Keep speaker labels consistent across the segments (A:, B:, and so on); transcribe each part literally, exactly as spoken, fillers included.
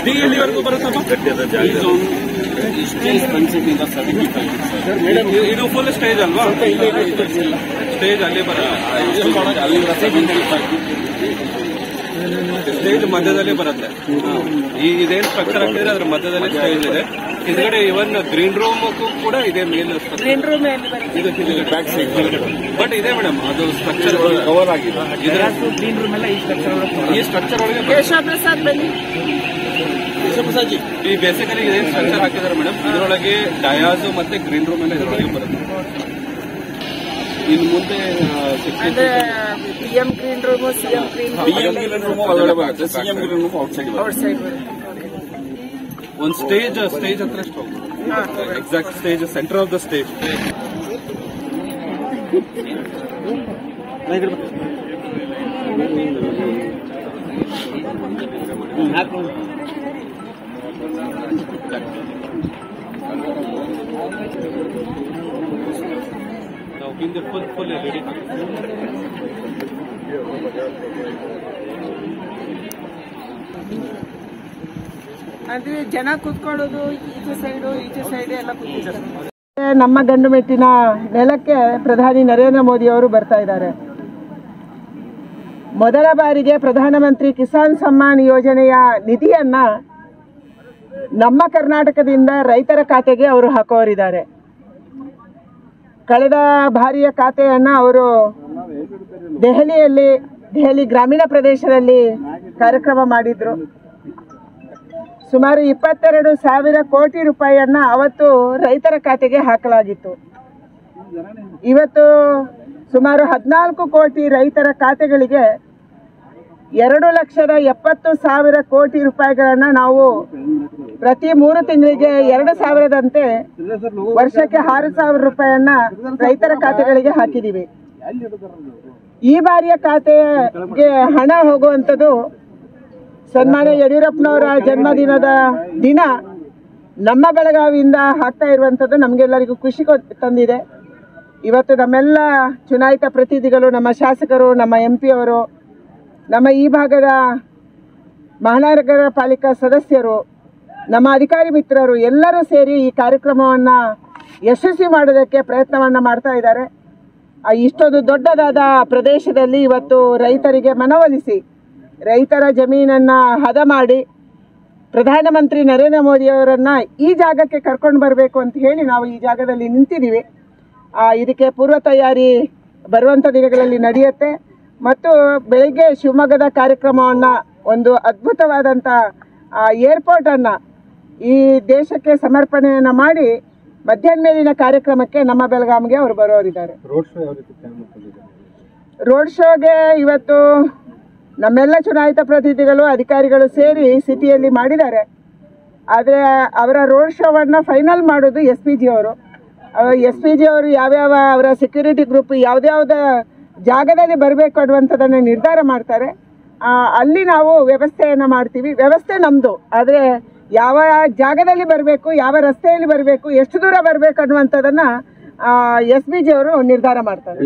A: D ಎಲ್ಲಿವರೆಗೂ ಬರುತ್ತಪ್ಪ? ಇದು ಫುಲ್ ಸ್ಟೇಜ್ ಅಲ್ವಾ? ಸ್ಟೇಜ್ ಅಲ್ಲಿ ಬರುತ್ತೆ, ಸ್ಟೇಜ್ ಮಧ್ಯದಲ್ಲಿ ಬರುತ್ತೆ. ಈ ಇದೇನು ಸ್ಟ್ರಕ್ಚರ್ ಆಗ್ತಿದೆ ಅದ್ರ ಮಧ್ಯದಲ್ಲಿ ಸ್ಟೇಜ್ ಇದೆ. ಇದಗಡೆ ಇವನ್ ಗ್ರೀನ್ ರೂಮ್ ಕೂಡ ಇದೆ ಮೇಲೆ, ಬಟ್ ಇದೆ ಮೇಡಮ್ ಅದು ಸ್ಟ್ರಕ್ಚರ್ ಕವರ್ ಆಗಿದೆ. ಈ ಸ್ಟ್ರಕ್ಚರ್ ಒಳಗೆ ಈ ಬೇಸಿಕಲಿ ಇದೇನು ಸ್ಟ್ರಕ್ಚರ್ ಹಾಕಿದ್ದಾರೆ ಮೇಡಮ್, ಇದರೊಳಗೆ ಡಯಾಸ್ ಮತ್ತೆ ಗ್ರೀನ್ ರೂಮ್ ಎಲ್ಲ ಇದರೊಳಗೆ ಬರುತ್ತೆ. ಇನ್ನು ಮುಂದೆ
B: PM green room, CM green
A: room ಒಳಗಡೆ ಬರುತ್ತೆ, CM green room outside. ಒಂದು ಸ್ಟೇಜ್ ಸ್ಟೇಜ್ ಹತ್ರ exact stage centre of the stage. Full full ready.
B: ಅಂದ್ರೆ ಜನ ಕೂತ್ಕೊಳ್ಳೋದು ಈಚೆ ಸೈಡು ಈಚೆ ಸೈಡ್ ಎಲ್ಲ ಕೂತಿದ್ದಾರೆ.
C: ನಮ್ಮ ಗಂಡು ಮೆಟ್ಟಿನ ನೆಲಕ್ಕೆ ಪ್ರಧಾನಿ ನರೇಂದ್ರ ಮೋದಿ ಅವರು ಬರ್ತಾ ಇದ್ದಾರೆ. ಮೊದಲ ಬಾರಿಗೆ ಪ್ರಧಾನಮಂತ್ರಿ ಕಿಸಾನ್ ಸಮ್ಮಾನ್ ಯೋಜನೆಯ ನಿಧಿಯನ್ನ ನಮ್ಮ ಕರ್ನಾಟಕದಿಂದ ರೈತರ ಖಾತೆಗೆ ಅವರು ಹಾಕೋರಿದ್ದಾರೆ. ಕಳೆದ ಬಾರಿಯ ಖಾತೆಯನ್ನ ಅವರು ದೆಹಲಿಯಲ್ಲಿ ದೆಹಲಿ ಗ್ರಾಮೀಣ ಪ್ರದೇಶದಲ್ಲಿ ಕಾರ್ಯಕ್ರಮ ಮಾಡಿದ್ರು. ಸುಮಾರು ಇಪ್ಪತ್ತೆರಡು ಸಾವಿರ ಕೋಟಿ ರೂಪಾಯಿಯನ್ನ ಅವತ್ತು ರೈತರ ಖಾತೆಗೆ ಹಾಕಲಾಗಿತ್ತು. ಇವತ್ತು ಸುಮಾರು ಹದಿನಾಲ್ಕು ಕೋಟಿ ರೈತರ ಖಾತೆಗಳಿಗೆ ಎರಡು ಲಕ್ಷದ ಎಪ್ಪತ್ತು ಸಾವಿರ ಕೋಟಿ ರೂಪಾಯಿಗಳನ್ನ ನಾವು ಪ್ರತಿ ಮೂರು ತಿಂಗಳಿಗೆ ಎರಡು ಸಾವಿರದಂತೆ ವರ್ಷಕ್ಕೆ ಆರು ಸಾವಿರ ರೂಪಾಯಿಯನ್ನ ರೈತರ ಖಾತೆಗಳಿಗೆ ಹಾಕಿದೀವಿ. ಈ ಬಾರಿಯ ಖಾತೆಗೆ ಹಣ ಹೋಗುವಂಥದ್ದು ಸನ್ಮಾನ್ಯ ಯಡಿಯೂರಪ್ಪನವರ ಜನ್ಮದಿನದ ದಿನ ನಮ್ಮ ಬೆಳಗಾವಿಯಿಂದ ಹಾಕ್ತಾ ಇರುವಂಥದ್ದು ನಮಗೆಲ್ಲರಿಗೂ ಖುಷಿ ತಂದಿದೆ. ಇವತ್ತು ನಮ್ಮೆಲ್ಲ ಚುನಾಯಿತ ಪ್ರತಿನಿಧಿಗಳು, ನಮ್ಮ ಶಾಸಕರು, ನಮ್ಮ ಎಂ ಪಿ ಅವರು, ನಮ್ಮ ಈ ಭಾಗದ ಮಹಾನಗರ ಪಾಲಿಕಾ ಸದಸ್ಯರು, ನಮ್ಮ ಅಧಿಕಾರಿ ಮಿತ್ರರು ಎಲ್ಲರೂ ಸೇರಿ ಈ ಕಾರ್ಯಕ್ರಮವನ್ನು ಯಶಸ್ವಿ ಮಾಡೋದಕ್ಕೆ ಪ್ರಯತ್ನವನ್ನು ಮಾಡ್ತಾ ಇದ್ದಾರೆ. ಇಷ್ಟೊಂದು ದೊಡ್ಡದಾದ ಪ್ರದೇಶದಲ್ಲಿ ಇವತ್ತು ರೈತರಿಗೆ ಮನವೊಲಿಸಿ ರೈತರ ಜಮೀನನ್ನು ಹದ ಮಾಡಿ ಪ್ರಧಾನಮಂತ್ರಿ ನರೇಂದ್ರ ಮೋದಿಯವರನ್ನು ಈ ಜಾಗಕ್ಕೆ ಕರ್ಕೊಂಡು ಬರಬೇಕು ಅಂತ ಹೇಳಿ ನಾವು ಈ ಜಾಗದಲ್ಲಿ ನಿಂತಿದ್ದೀವಿ. ಇದಕ್ಕೆ ಪೂರ್ವ ತಯಾರಿ ಬರುವಂಥ ದಿನಗಳಲ್ಲಿ ನಡೆಯುತ್ತೆ. ಮತ್ತು ಬೆಳಗ್ಗೆ ಶಿವಮೊಗ್ಗದ ಕಾರ್ಯಕ್ರಮವನ್ನು, ಒಂದು ಅದ್ಭುತವಾದಂಥ ಏರ್ಪೋರ್ಟನ್ನು ಈ ದೇಶಕ್ಕೆ ಸಮರ್ಪಣೆಯನ್ನು ಮಾಡಿ ಮಧ್ಯಾಹ್ನ ಮೇಲಿನ ಕಾರ್ಯಕ್ರಮಕ್ಕೆ ನಮ್ಮ ಬೆಳಗಾವಿಗೆ ಅವರು ಬರೋರಿದ್ದಾರೆ. ರೋಡ್ ಶೋಗೆ ಇವತ್ತು ನಮ್ಮೆಲ್ಲ ಚುನಾಯಿತ ಪ್ರತಿನಿಧಿಗಳು, ಅಧಿಕಾರಿಗಳು ಸೇರಿ ಸಿಟಿಯಲ್ಲಿ ಮಾಡಿದ್ದಾರೆ. ಆದರೆ ಅವರ ರೋಡ್ ಶೋವನ್ನು ಫೈನಲ್ ಮಾಡೋದು ಎಸ್ ಪಿ ಜಿ ಅವರು. ಎಸ್ ಪಿ ಜಿ ಅವರು ಯಾವ್ಯಾವ ಅವರ ಸೆಕ್ಯೂರಿಟಿ ಗ್ರೂಪ್ ಯಾವ್ದ್ಯಾವ್ದ ಜಾಗದಲ್ಲಿ ಬರಬೇಕು ಅನ್ನುವಂಥದ್ದನ್ನು ನಿರ್ಧಾರ ಮಾಡ್ತಾರೆ. ಅಲ್ಲಿ ನಾವು ವ್ಯವಸ್ಥೆಯನ್ನು ಮಾಡ್ತೀವಿ. ವ್ಯವಸ್ಥೆ ನಮ್ಮದು, ಆದರೆ ಯಾವ ಜಾಗದಲ್ಲಿ ಬರಬೇಕು, ಯಾವ ರಸ್ತೆಯಲ್ಲಿ ಬರಬೇಕು, ಎಷ್ಟು ದೂರ ಬರಬೇಕು ಅನ್ನುವಂಥದ್ದನ್ನು ಎಸ್ ಪಿ ಜಿ ಅವರು ನಿರ್ಧಾರ ಮಾಡ್ತಾರೆ.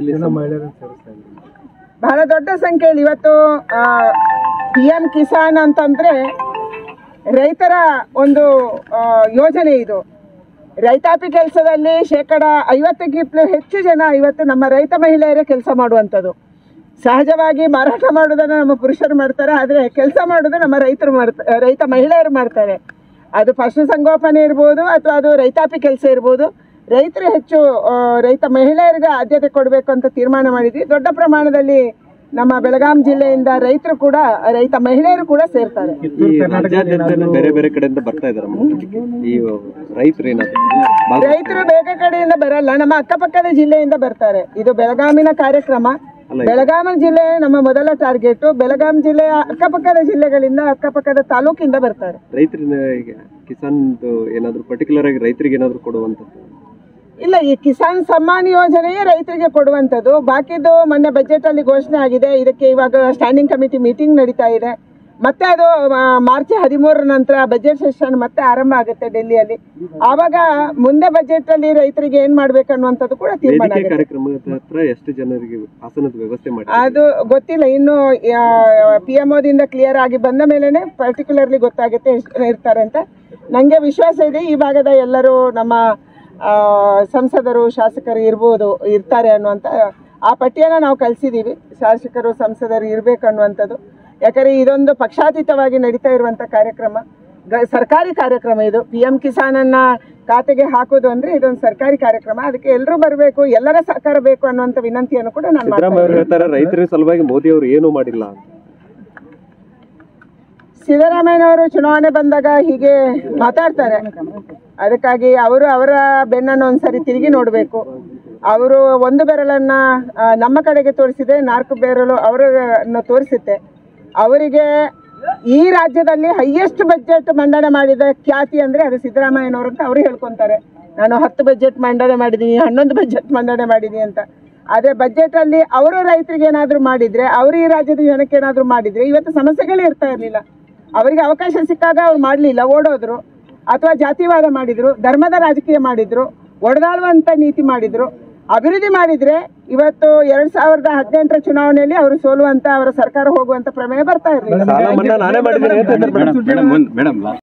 C: ಬಹಳ ದೊಡ್ಡ ಸಂಖ್ಯೆಯಲ್ಲಿ ಇವತ್ತು ಪಿ ಎಂ ಕಿಸಾನ್ ಅಂತಂದರೆ ರೈತರ ಒಂದು ಯೋಜನೆ. ಇದು ರೈತಾಪಿ ಕೆಲಸದಲ್ಲಿ ಶೇಕಡ ಐವತ್ತಕ್ಕಿಂತಲೂ ಹೆಚ್ಚು ಜನ ಇವತ್ತು ನಮ್ಮ ರೈತ ಮಹಿಳೆಯರೇ ಕೆಲಸ ಮಾಡುವಂಥದ್ದು. ಸಹಜವಾಗಿ ಮಾರಾಟ ಮಾಡೋದನ್ನು ನಮ್ಮ ಪುರುಷರು ಮಾಡ್ತಾರೆ, ಆದರೆ ಕೆಲಸ ಮಾಡೋದು ನಮ್ಮ ರೈತರು ಮಾಡ್ತಾರೆ, ರೈತ ಮಹಿಳೆಯರು ಮಾಡ್ತಾರೆ. ಅದು ಪಶುಸಂಗೋಪನೆ ಇರ್ಬೋದು ಅಥವಾ ಅದು ರೈತಾಪಿ ಕೆಲಸ ಇರ್ಬೋದು. ರೈತರು ಹೆಚ್ಚು ರೈತ ಮಹಿಳೆಯರಿಗೆ ಆದ್ಯತೆ ಕೊಡಬೇಕು ಅಂತ ತೀರ್ಮಾನ ಮಾಡಿದ್ವಿ. ದೊಡ್ಡ ಪ್ರಮಾಣದಲ್ಲಿ ನಮ್ಮ ಬೆಳಗಾಂ ಜಿಲ್ಲೆಯಿಂದ ರೈತರು ಕೂಡ, ರೈತ ಮಹಿಳೆಯರು ಕೂಡ ಸೇರ್ತಾರೆ.
D: ಬೇರೆ ಬೇರೆ ಕಡೆಯಿಂದ ಬರ್ತಾ ಇದ್ದಾರೆ ಈ ರೈತರು.
C: ರೈತರು ಬೇರೆ ಕಡೆಯಿಂದ ಬರಲ್ಲ, ನಮ್ಮ ಅಕ್ಕಪಕ್ಕದ ಜಿಲ್ಲೆಯಿಂದ ಬರ್ತಾರೆ. ಇದು ಬೆಳಗಾಮಿನ ಕಾರ್ಯಕ್ರಮ. ಬೆಳಗಾವಿ ಜಿಲ್ಲೆ ನಮ್ಮ ಮೊದಲ ಟಾರ್ಗೆಟ್. ಬೆಳಗಾಂ ಜಿಲ್ಲೆಯ ಅಕ್ಕಪಕ್ಕದ ಜಿಲ್ಲೆಗಳಿಂದ, ಅಕ್ಕಪಕ್ಕದ ತಾಲೂಕಿಂದ ಬರ್ತಾರೆ.
D: ರೈತರಿಗೆ ಕಿಸಾನ್ ಏನಾದ್ರು ಪರ್ಟಿಕ್ಯುಲರ್ ಆಗಿ ರೈತರಿಗೆ ಏನಾದ್ರು ಕೊಡುವಂಥದ್ದು
C: ಇಲ್ಲ. ಈ ಕಿಸಾನ್ ಸಮ್ಮಾನ್ ಯೋಜನೆಯೇ ರೈತರಿಗೆ ಕೊಡುವಂಥದ್ದು. ಬಾಕಿದು ಮೊನ್ನೆ ಬಜೆಟ್ ಅಲ್ಲಿ ಘೋಷಣೆ ಆಗಿದೆ. ಇದಕ್ಕೆ ಇವಾಗ ಸ್ಟ್ಯಾಂಡಿಂಗ್ ಕಮಿಟಿ ಮೀಟಿಂಗ್ ನಡೀತಾ ಇದೆ. ಮತ್ತೆ ಅದು ಮಾರ್ಚ್ ಹದಿಮೂರರ ನಂತರ ಬಜೆಟ್ ಸೆಷನ್ ಮತ್ತೆ ಆರಂಭ ಆಗುತ್ತೆ ಡೆಲ್ಲಿಯಲ್ಲಿ. ಆವಾಗ ಮುಂದೆ ಬಜೆಟ್ ಅಲ್ಲಿ ರೈತರಿಗೆ ಏನ್ ಮಾಡ್ಬೇಕು ಅನ್ನುವಂಥದ್ದು ಕೂಡ ತೀರ್ಮಾನ ಆಗುತ್ತೆ.
D: ಎಷ್ಟು ಜನರಿಗೆ ಆಸನದ ವ್ಯವಸ್ಥೆ ಮಾಡಿ
C: ಅದು ಗೊತ್ತಿಲ್ಲ, ಇನ್ನು ಪಿ ಎಂ ಓದಿಂದ ಕ್ಲಿಯರ್ ಆಗಿ ಬಂದ ಮೇಲೆನೆ ಪರ್ಟಿಕ್ಯುಲರ್ಲಿ ಗೊತ್ತಾಗುತ್ತೆ ಎಷ್ಟು ಜನ ಇರ್ತಾರೆ ಅಂತ. ನಂಗೆ ವಿಶ್ವಾಸ ಇದೆ ಈ ಭಾಗದ ಎಲ್ಲರೂ ನಮ್ಮ ಸಂಸದರು ಶಾಸಕರು ಇರ್ಬೋದು ಇರ್ತಾರೆ ಅನ್ನುವಂಥ ಆ ಪಟ್ಟಿಯನ್ನು ನಾವು ಕಳಿಸಿದ್ದೀವಿ. ಶಾಸಕರು ಸಂಸದರು ಇರಬೇಕು ಅನ್ನುವಂಥದ್ದು. ಯಾಕಂದರೆ ಇದೊಂದು ಪಕ್ಷಾತೀತವಾಗಿ ನಡೀತಾ ಇರುವಂಥ ಕಾರ್ಯಕ್ರಮ, ಸರ್ಕಾರಿ ಕಾರ್ಯಕ್ರಮ ಇದು. ಪಿ ಎಂ ಕಿಸಾನನ್ನ ಖಾತೆಗೆ ಹಾಕೋದು ಅಂದರೆ ಇದೊಂದು ಸರ್ಕಾರಿ ಕಾರ್ಯಕ್ರಮ, ಅದಕ್ಕೆ ಎಲ್ಲರೂ ಬರಬೇಕು, ಎಲ್ಲರ ಸಹಕಾರ ಬೇಕು ಅನ್ನುವಂಥ ವಿನಂತಿಯನ್ನು ಕೂಡ ನಾನು
D: ಮಾಡ್ತೀನಿ. ರೈತರ ಸಲುವಾಗಿ ಮೋದಿ ಅವರು ಏನೂ ಮಾಡಿಲ್ಲ.
C: ಸಿದ್ದರಾಮಯ್ಯನವರು ಚುನಾವಣೆ ಬಂದಾಗ ಹೀಗೆ ಮಾತಾಡ್ತಾರೆ, ಅದಕ್ಕಾಗಿ ಅವರು ಅವರ ಬೆನ್ನನ್ನು ಒಂದ್ಸರಿ ತಿರುಗಿ ನೋಡಬೇಕು. ಅವರು ಒಂದು ಬೆರಳನ್ನ ನಮ್ಮ ಕಡೆಗೆ ತೋರಿಸಿದೆ, ನಾಲ್ಕು ಬೆರಳು ಅವರನ್ನು ತೋರಿಸುತ್ತೆ. ಅವರಿಗೆ ಈ ರಾಜ್ಯದಲ್ಲಿ ಹೈಯೆಸ್ಟ್ ಬಜೆಟ್ ಮಂಡನೆ ಮಾಡಿದ ಖ್ಯಾತಿ ಅಂದರೆ ಅದು ಸಿದ್ದರಾಮಯ್ಯನವರು ಅಂತ ಅವರು ಹೇಳ್ಕೊತಾರೆ. ನಾನು ಹತ್ತು ಬಜೆಟ್ ಮಂಡನೆ ಮಾಡಿದ್ದೀನಿ, ಹನ್ನೊಂದು ಬಜೆಟ್ ಮಂಡನೆ ಮಾಡಿದ್ದೀನಿ ಅಂತ. ಅದೇ ಬಜೆಟಲ್ಲಿ ಅವರು ರೈತರಿಗೆ ಏನಾದರೂ ಮಾಡಿದರೆ, ಅವರು ಈ ರಾಜ್ಯದ ಜನಕ್ಕೆ ಏನಾದರೂ ಮಾಡಿದರೆ ಇವತ್ತು ಸಮಸ್ಯೆಗಳೇ ಇರ್ತಾ ಇರಲಿಲ್ಲ. ಅವರಿಗೆ ಅವಕಾಶ ಸಿಕ್ಕಾಗ ಅವ್ರು ಮಾಡಲಿಲ್ಲ, ಓಡೋದ್ರು, ಅಥವಾ ಜಾತಿವಾದ ಮಾಡಿದ್ರು, ಧರ್ಮದ ರಾಜಕೀಯ ಮಾಡಿದ್ರು, ಒಡೆದಾಳುವಂಥ ನೀತಿ ಮಾಡಿದ್ರು. ಅಭಿವೃದ್ಧಿ ಮಾಡಿದ್ರೆ ಇವತ್ತು ಎರಡ್ ಸಾವಿರದ ಹದಿನೆಂಟರ ಚುನಾವಣೆಯಲ್ಲಿ ಅವರು ಸೋಲುವಂತ ಅವರ ಸರ್ಕಾರ ಹೋಗುವಂತ ಪ್ರಮೇಯ ಬರ್ತಾ ಇರಲಿಲ್ಲ.